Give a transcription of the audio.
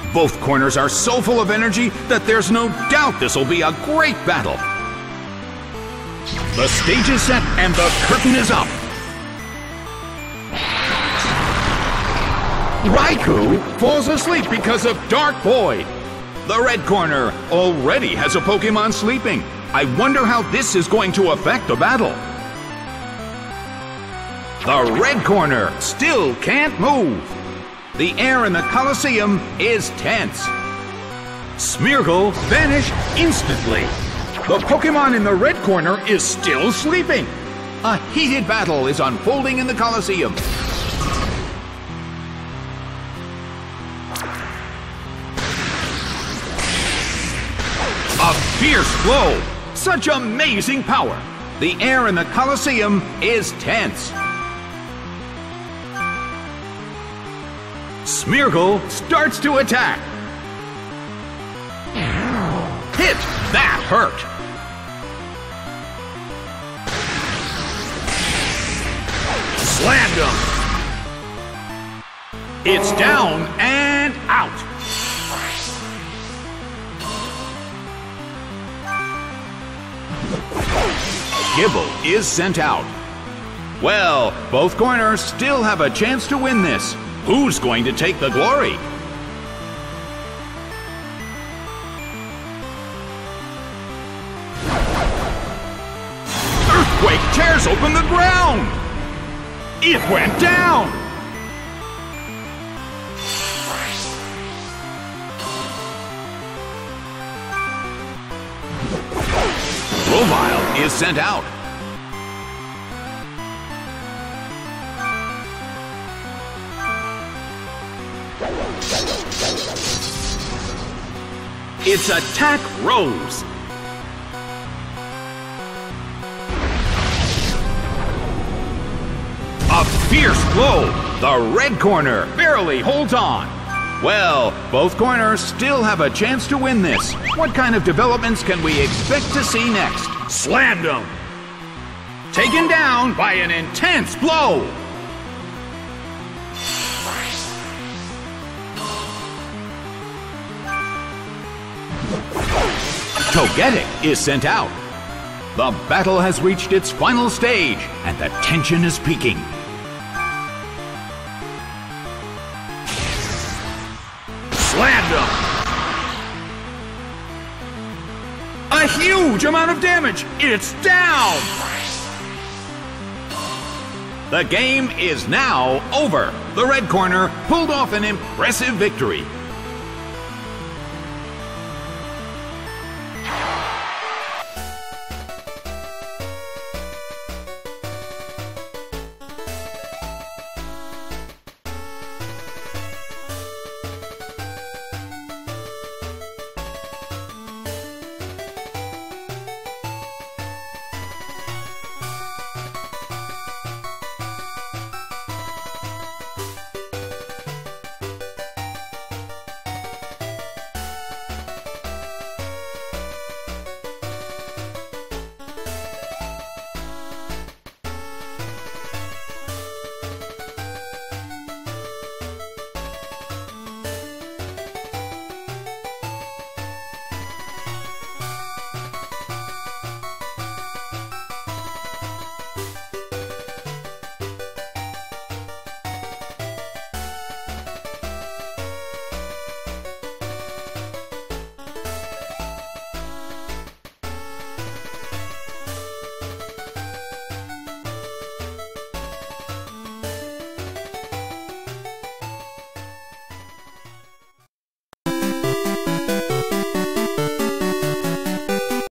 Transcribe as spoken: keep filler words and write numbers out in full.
Both corners are so full of energy that there's no doubt this will be a great battle. The stage is set and the curtain is up. Raikou falls asleep because of Dark Void. The red corner already has a Pokémon sleeping. I wonder how this is going to affect the battle. The red corner still can't move. The air in the Colosseum is tense. Smeargle vanished instantly. The Pokémon in the red corner is still sleeping. A heated battle is unfolding in the Colosseum. A fierce blow! Such amazing power! The air in the Colosseum is tense. Smeargle starts to attack. Hit! That hurt! Slammed him! It's down and out! Gible is sent out. Well, both corners still have a chance to win this. Who's going to take the glory? Earthquake tears open the ground! It went down! Grovyle is sent out. It's Attack Rose. A fierce blow. The red corner barely holds on. Well, both corners still have a chance to win this. What kind of developments can we expect to see next? Slammed him. Taken down by an intense blow. Togetic is sent out. The battle has reached its final stage, and the tension is peaking. Slammed him! A huge amount of damage! It's down! The game is now over. The red corner pulled off an impressive victory.